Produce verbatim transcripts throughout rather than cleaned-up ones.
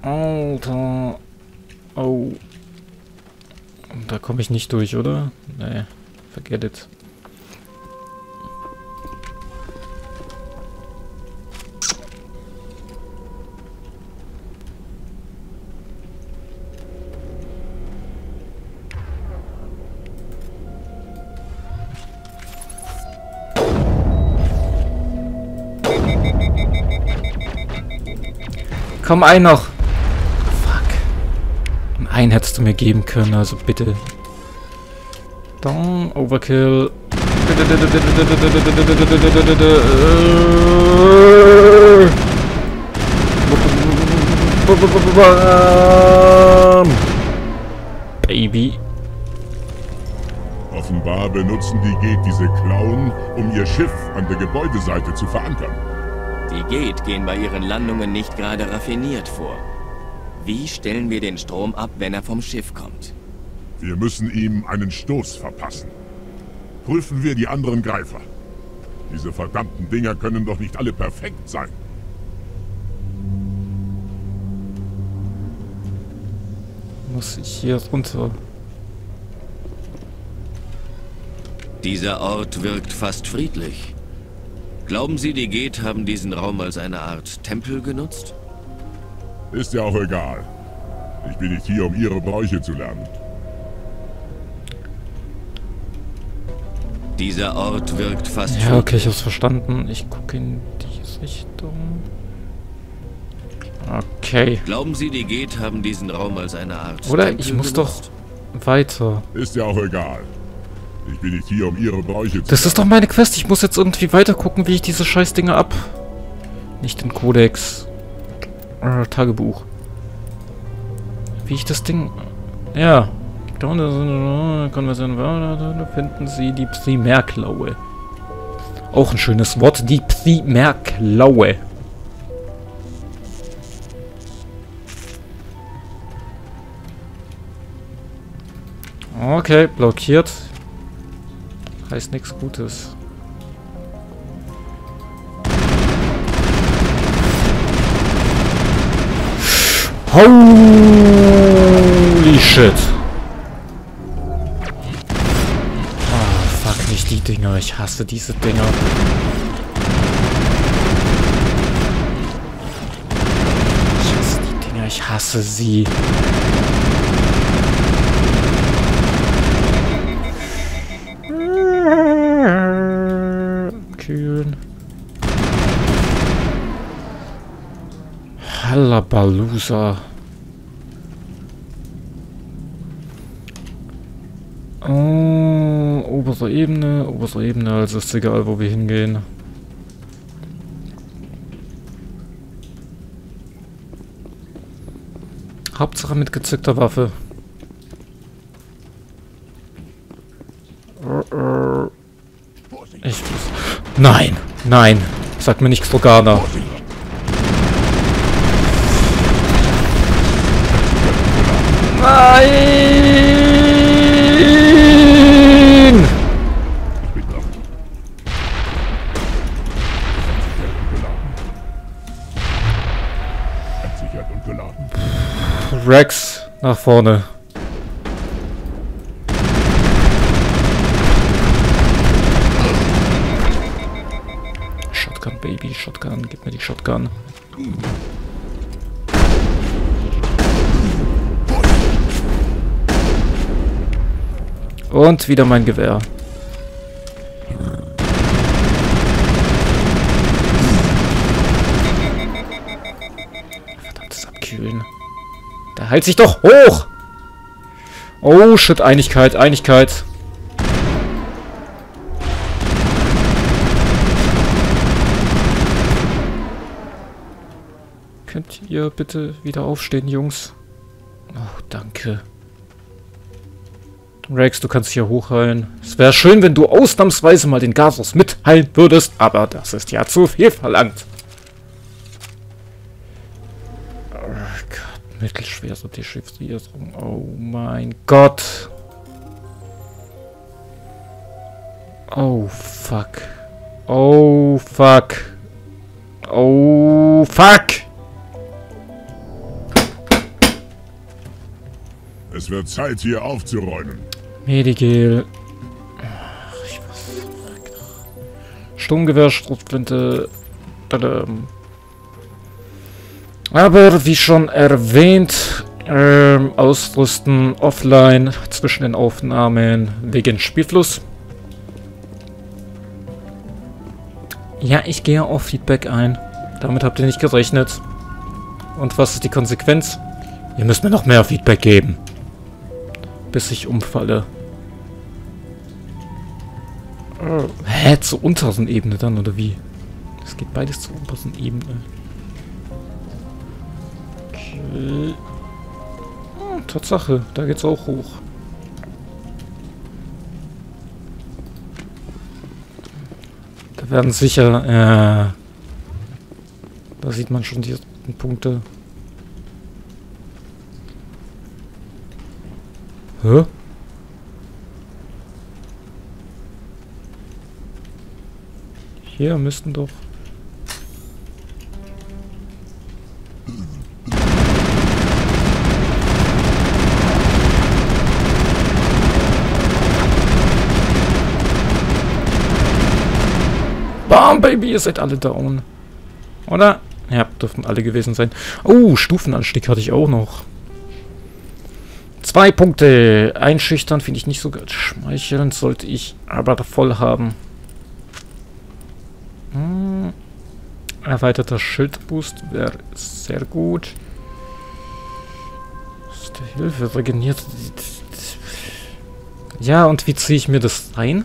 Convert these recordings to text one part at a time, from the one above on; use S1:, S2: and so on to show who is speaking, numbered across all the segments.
S1: Alter. Oh. Da komme ich nicht durch, oder? Nee. Forget it. Komm, ein noch. Fuck. Einen hättest du mir geben können, also bitte. Down, Overkill. Baby.
S2: Offenbar benutzen die Geth diese Klauen, um ihr Schiff an der Gebäudeseite zu verankern.
S3: Die Geth gehen bei ihren Landungen nicht gerade raffiniert vor. Wie stellen wir den Strom ab, wenn er vom Schiff kommt?
S2: Wir müssen ihm einen Stoß verpassen. Prüfen wir die anderen Greifer. Diese verdammten Dinger können doch nicht alle perfekt sein.
S1: Muss ich hier runter?
S3: Dieser Ort wirkt fast friedlich. Glauben Sie, die Geth haben diesen Raum als eine Art Tempel genutzt?
S2: Ist ja auch egal. Ich bin nicht hier, um ihre Bräuche zu lernen.
S3: Dieser Ort wirkt fast...
S1: Ja, okay, ich hab's verstanden. Ich gucke in die Richtung. Okay.
S3: Glauben Sie, die Geth haben diesen Raum als eine Art
S1: Oder
S3: Tempel
S1: ich muss
S3: genutzt?
S1: doch weiter.
S2: Ist ja auch egal. Ich bin nicht hier, um ihre Bräuche zu...
S1: Das ist doch meine Quest. Ich muss jetzt irgendwie weiter gucken, wie ich diese Scheißdinger ab... Nicht den Kodex. Äh, Tagebuch. Wie ich das Ding... Ja. Konversion finden Sie die Primärklaue. Auch ein schönes Wort. Die Primärklaue. Okay, blockiert. Heißt nichts Gutes. Holy shit. Ah, fuck, nicht die Dinger. Ich hasse diese Dinger. Ich hasse die Dinger. Ich hasse sie. Kühlen. Hallabalooza. Oh, obere Ebene, obere Ebene, also ist egal, wo wir hingehen. Hauptsache mit gezückter Waffe. Ich muss... Nein, nein, sag mir nichts, Morgana. Nein!
S2: Ich bin dran. Entsichert und geladen.
S1: Rex, nach vorne. Shotgun, Baby, Shotgun, gib mir die Shotgun. Und wieder mein Gewehr. Verdammtes Abkühlen. Der heilt sich doch hoch! Oh shit, Einigkeit, Einigkeit. Könnt ihr bitte wieder aufstehen, Jungs? Oh, danke. Rex, du kannst hier hochheilen. Es wäre schön, wenn du ausnahmsweise mal den Gasos mitheilen würdest, aber das ist ja zu viel verlangt. Oh Gott, mittelschwere Dechiffrierung. Oh mein Gott. Oh fuck. Oh fuck. Oh fuck.
S2: Es wird Zeit, hier aufzuräumen.
S1: Medigel. Ach, ich weiß. Sturmgewehr, Schrotflinte. Tadam. Aber wie schon erwähnt, ähm, ausrüsten offline zwischen den Aufnahmen wegen Spielfluss. Ja, ich gehe auf Feedback ein. Damit habt ihr nicht gerechnet. Und was ist die Konsequenz? Ihr müsst mir noch mehr Feedback geben. Bis ich umfalle. Oh. Hä? Zur unteren Ebene dann, oder wie? Es geht beides zur unteren Ebene. Okay. Oh, Tatsache, da geht's auch hoch. Da werden sicher, äh, da sieht man schon die Punkte. Hä? Hier müssten doch... Bam, Baby, ihr seid alle down. Oder? Ja, dürften alle gewesen sein. Oh, Stufenanstieg hatte ich auch noch. Zwei Punkte. Einschüchtern finde ich nicht so gut. Schmeicheln sollte ich aber voll haben. Hm. Erweiterter Schildboost wäre sehr gut. Ist der Hilfe regeneriert. Ja, und wie ziehe ich mir das rein?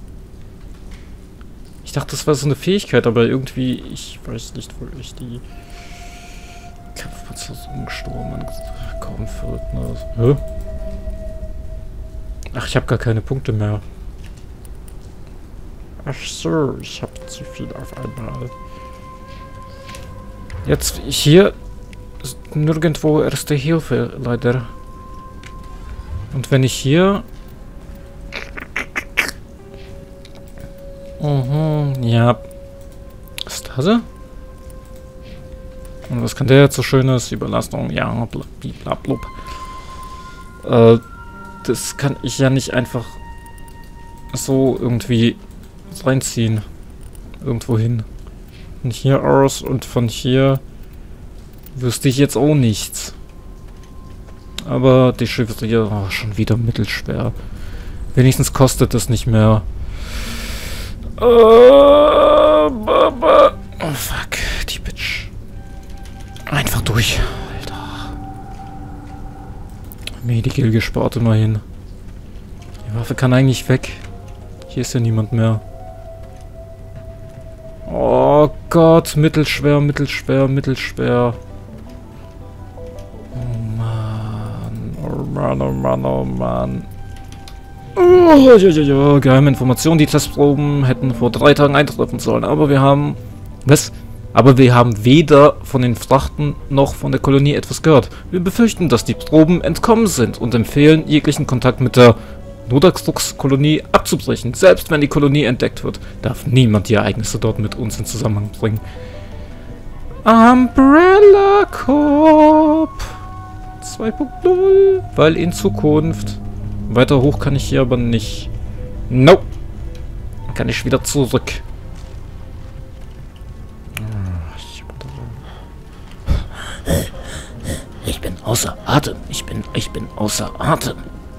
S1: Ich dachte, das war so eine Fähigkeit, aber irgendwie, ich weiß nicht, wo ich die Kampfpanzersturm kaum Fördner. Hä? Ach, ich habe gar keine Punkte mehr. Ach so, ich habe zu viel auf einmal. Jetzt hier ist nirgendwo Erste Hilfe, leider. Und wenn ich hier... Mhm, ja. Stase? Und was kann der jetzt so schönes? Überlastung, ja, blablabla. Äh, das kann ich ja nicht einfach so irgendwie reinziehen. Irgendwo hin. Von hier aus und von hier wüsste ich jetzt auch nichts. Aber die Schiffe hier oh, schon wieder mittelschwer. Wenigstens kostet es nicht mehr. Uh, oh fuck, die Bitch. Einfach durch, Alter. Medical gespart immerhin. Die Waffe kann eigentlich weg. Hier ist ja niemand mehr. Oh Gott, mittelschwer, mittelschwer, mittelschwer. Oh Mann, oh Mann, oh Mann, oh Mann. Oh, ja, ja, ja. Geheime Informationen, die Testproben hätten vor drei Tagen eintreffen sollen, aber wir haben... Was? Aber wir haben weder von den Frachten noch von der Kolonie etwas gehört. Wir befürchten, dass die Proben entkommen sind und empfehlen, jeglichen Kontakt mit der Nodaxux-Kolonie abzubrechen. Selbst wenn die Kolonie entdeckt wird, darf niemand die Ereignisse dort mit uns in Zusammenhang bringen. Umbrella Corp zwei Punkt null, weil in Zukunft... Weiter hoch kann ich hier aber nicht. Nope. Dann kann ich wieder zurück. Ich bin außer Atem. Ich bin, ich bin außer Atem.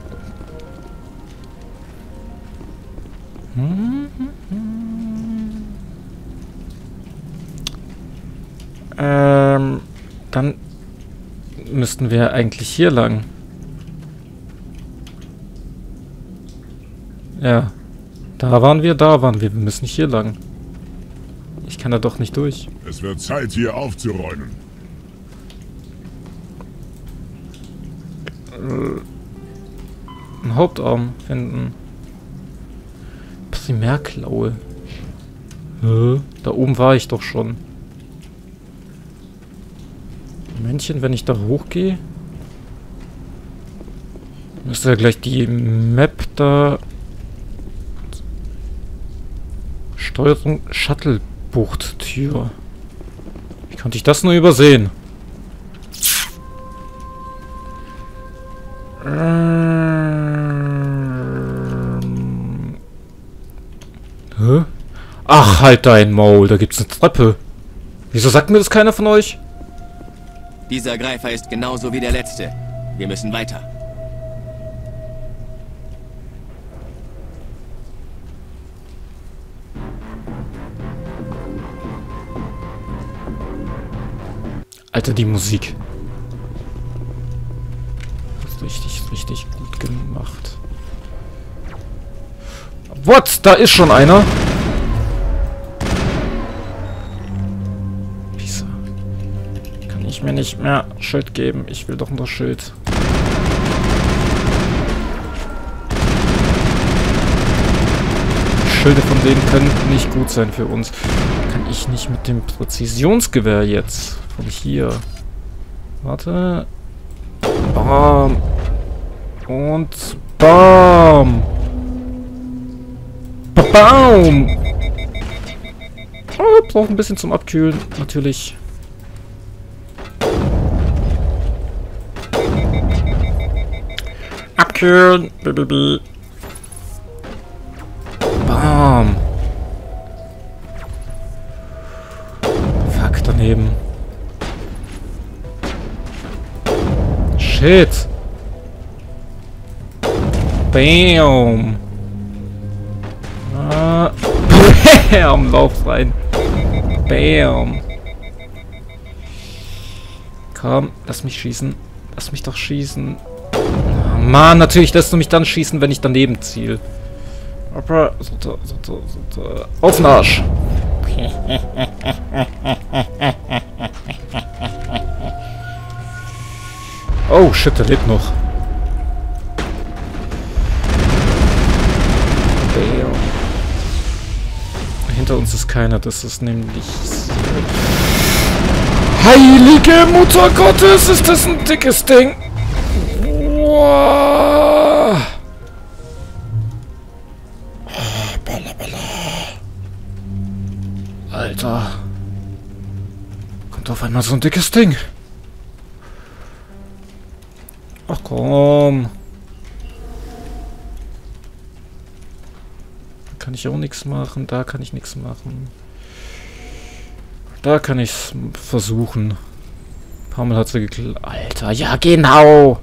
S1: Ähm, dann müssten wir eigentlich hier lang. Ja, da waren wir, da waren wir. Wir müssen hier lang. Ich kann da doch nicht durch.
S2: Es wird Zeit, hier aufzuräumen.
S1: Äh, einen Hauptarm finden. Primärklaue. Hä? Da oben war ich doch schon. Männchen, wenn ich da hochgehe, müsste ja gleich die Map da... Steuerung Shuttle-Bucht-Tür. Wie konnte ich das nur übersehen? Ähm. Hä? Ach, halt dein Maul, da gibt's eine Treppe. Wieso sagt mir das keiner von euch?
S3: Dieser Greifer ist genauso wie der letzte. Wir müssen weiter.
S1: Alter, die Musik. Das ist richtig, richtig gut gemacht. What? Da ist schon einer. Pisa. Kann ich mir nicht mehr Schild geben. Ich will doch nur Schild. Schilde von denen können nicht gut sein für uns. Kann ich nicht mit dem Präzisionsgewehr jetzt von hier. Warte. Bam. Und bam. Bam. Oh, braucht ein bisschen zum Abkühlen, natürlich. Abkühlen. Bam. Fuck, daneben. Shit. Bam. Ah. Bam. Lauf rein. Bam. Komm, lass mich schießen. Lass mich doch schießen. Oh, Mann, natürlich lässt du mich dann schießen, wenn ich daneben ziele. Aber, so, so, so, so, auf den Arsch. Oh, shit, der lebt noch. Bam. Hinter uns ist keiner, das ist nämlich... Heilige Mutter Gottes, ist das ein dickes Ding! Wow. Alter. Kommt auf einmal so ein dickes Ding. Ach komm. Da kann ich auch nichts machen. Da kann ich nichts machen. Da kann ich es versuchen. Ein paar Mal hat sie geklappt. Alter, ja genau.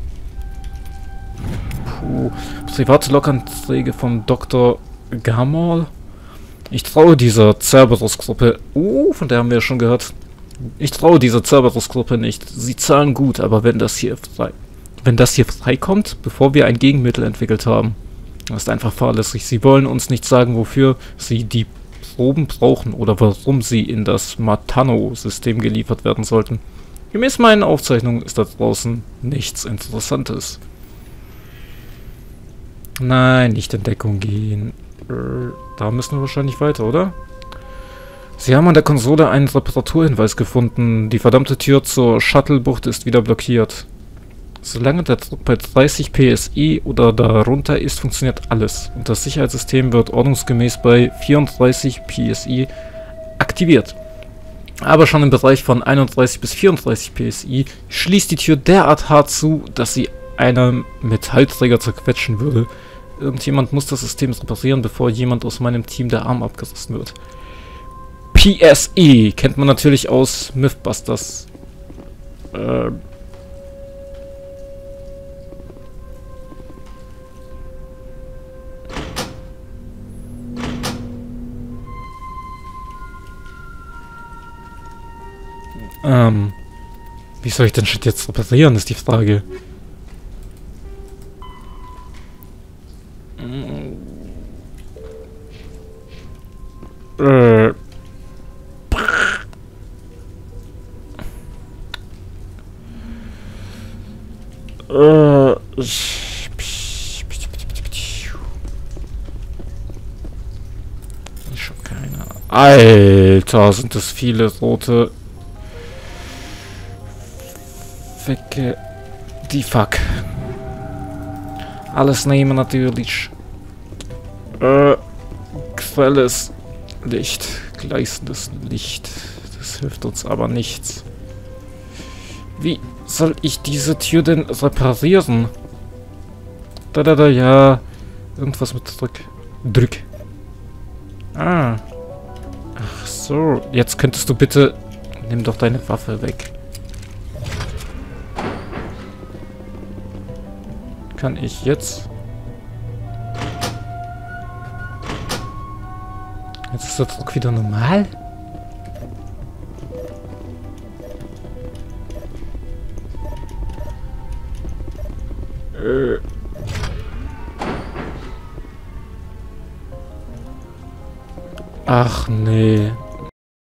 S1: Puh. Private Loganträge vom Doktor Gamal. Ich traue dieser Cerberus-Gruppe... Uh, von der haben wir ja schon gehört. Ich traue dieser Cerberus-Gruppe nicht. Sie zahlen gut, aber wenn das hier frei... Wenn das hier freikommt, bevor wir ein Gegenmittel entwickelt haben, das ist einfach fahrlässig. Sie wollen uns nicht sagen, wofür sie die Proben brauchen oder warum sie in das Matano-System geliefert werden sollten. Gemäß meinen Aufzeichnungen ist da draußen nichts Interessantes. Nein, nicht in Deckung gehen. Da müssen wir wahrscheinlich weiter, oder? Sie haben an der Konsole einen Reparaturhinweis gefunden. Die verdammte Tür zur Shuttle-Bucht ist wieder blockiert. Solange der Druck bei dreißig P S I oder darunter ist, funktioniert alles. Und das Sicherheitssystem wird ordnungsgemäß bei vierunddreißig P S I aktiviert. Aber schon im Bereich von einunddreißig bis vierunddreißig P S I schließt die Tür derart hart zu, dass sie einen Metallträger zerquetschen würde. Irgendjemand muss das System reparieren, bevor jemand aus meinem Team der Arm abgerissen wird. P S I kennt man natürlich aus Mythbusters. Äh... Ähm, wie soll ich den Shit jetzt reparieren, ist die Frage. Äh. Äh. Ich hab keine Ahnung. Alter, sind das viele rote... Wecke die Fuck. Alles nehmen natürlich. Äh, grelles Licht. Gleißendes Licht. Das hilft uns aber nichts. Wie soll ich diese Tür denn reparieren? Da, da, da, ja. Irgendwas mit Drück. Drück. Ah. Ach so. Jetzt könntest du bitte... Nimm doch deine Waffe weg. Kann ich jetzt... Jetzt ist der Druck wieder normal? Äh. Ach nee.